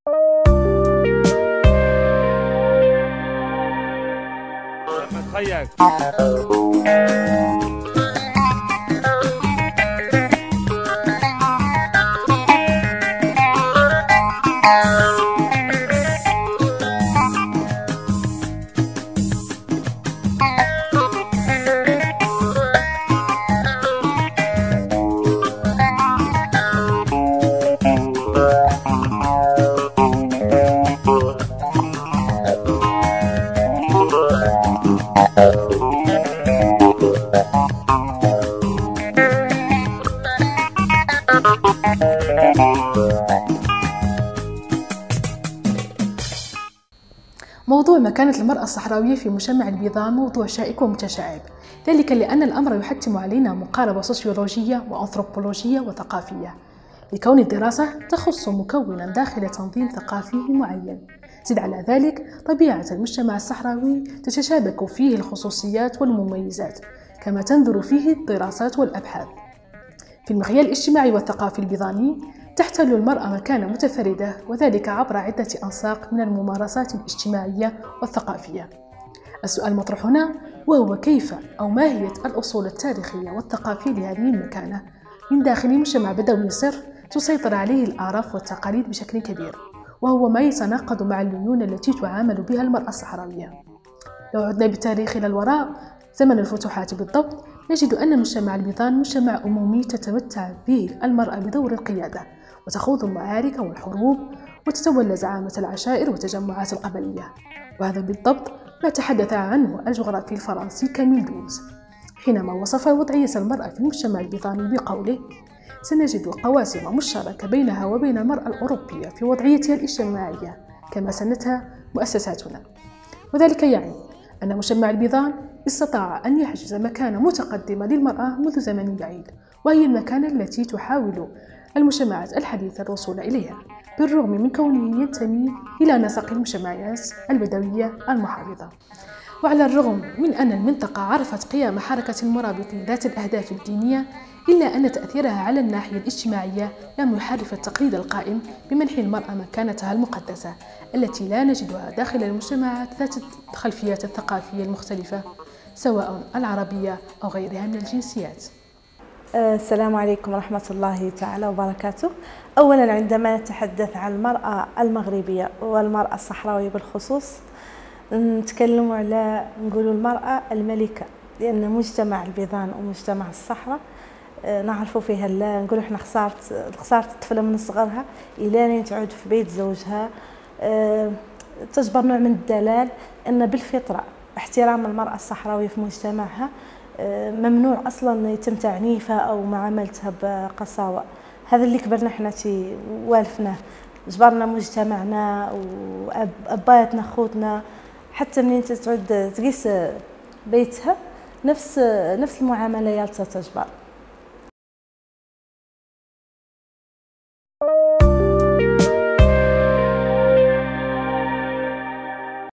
موضوع مكانة المرأة الصحراوية في مجتمع البيضان موضوع شائك ومتشعب، ذلك لأن الأمر يحتم علينا مقاربة سوسيولوجية وأنثروبولوجية وثقافية، لكون الدراسة تخص مكونا داخل تنظيم ثقافي معين. زد على ذلك طبيعة المجتمع الصحراوي تتشابك فيه الخصوصيات والمميزات، كما تنظر فيه الدراسات والأبحاث. في المخيال الاجتماعي والثقافي البيضاني تحتل المرأة مكانة متفردة، وذلك عبر عدة أنساق من الممارسات الاجتماعية والثقافية. السؤال المطروح هنا وهو كيف أو ما هي الأصول التاريخية والثقافية لهذه المكانة من داخل مجتمع بدوي صر تسيطر عليه الأعراف والتقاليد بشكل كبير، وهو ما يتناقض مع الليونة التي تعامل بها المرأة الصحراوية. لو عدنا بالتاريخ إلى الوراء زمن الفتوحات بالضبط، نجد أن مجتمع البيضان مجتمع أمومي تتمتع به المرأة بدور القيادة، وتخوض المعارك والحروب، وتتولى زعامة العشائر والتجمعات القبلية. وهذا بالضبط ما تحدث عنه الجغرافي الفرنسي كاميل دوز حينما وصف وضعية المرأة في المجتمع البيضاني بقوله: سنجد قواسم مشتركة بينها وبين المرأة الأوروبية في وضعيتها الاجتماعية كما سنتها مؤسساتنا. وذلك يعني أن مجتمع البيضان استطاع أن يحجز مكانة متقدمة للمرأة منذ زمن بعيد، وهي المكانة التي تحاول المجتمعات الحديثة الوصول إليها، بالرغم من كونه ينتمي إلى نسق المجتمعات البدوية المحافظة. وعلى الرغم من أن المنطقة عرفت قيام حركة المرابطين ذات الأهداف الدينية، إلا أن تأثيرها على الناحية الاجتماعية لم يحرف التقليد القائم بمنح المرأة مكانتها المقدسة التي لا نجدها داخل المجتمعات ذات الخلفيات الثقافية المختلفة، سواء العربية أو غيرها من الجنسيات. السلام عليكم ورحمة الله تعالى وبركاته. أولا، عندما نتحدث عن المرأة المغربية والمرأة الصحراوية بالخصوص، نتكلم على نقولوا المرأة الملكة، لأن مجتمع البيضان ومجتمع الصحراء نعرفوا فيها نقولوا احنا خسارة الطفلة من صغرها إلى أن تعود في بيت زوجها. تجبر نوع من الدلال أن بالفطرة احترام المرأة الصحراوية في مجتمعها ممنوع أصلا يتم تعنيفها أو معاملتها بقساوة. هذا اللي كبرنا احنا والفناه، جبرنا مجتمعنا وأباياتنا خوتنا حتى منين تعود تقيس بيتها نفس المعاملة يالتها تجبر.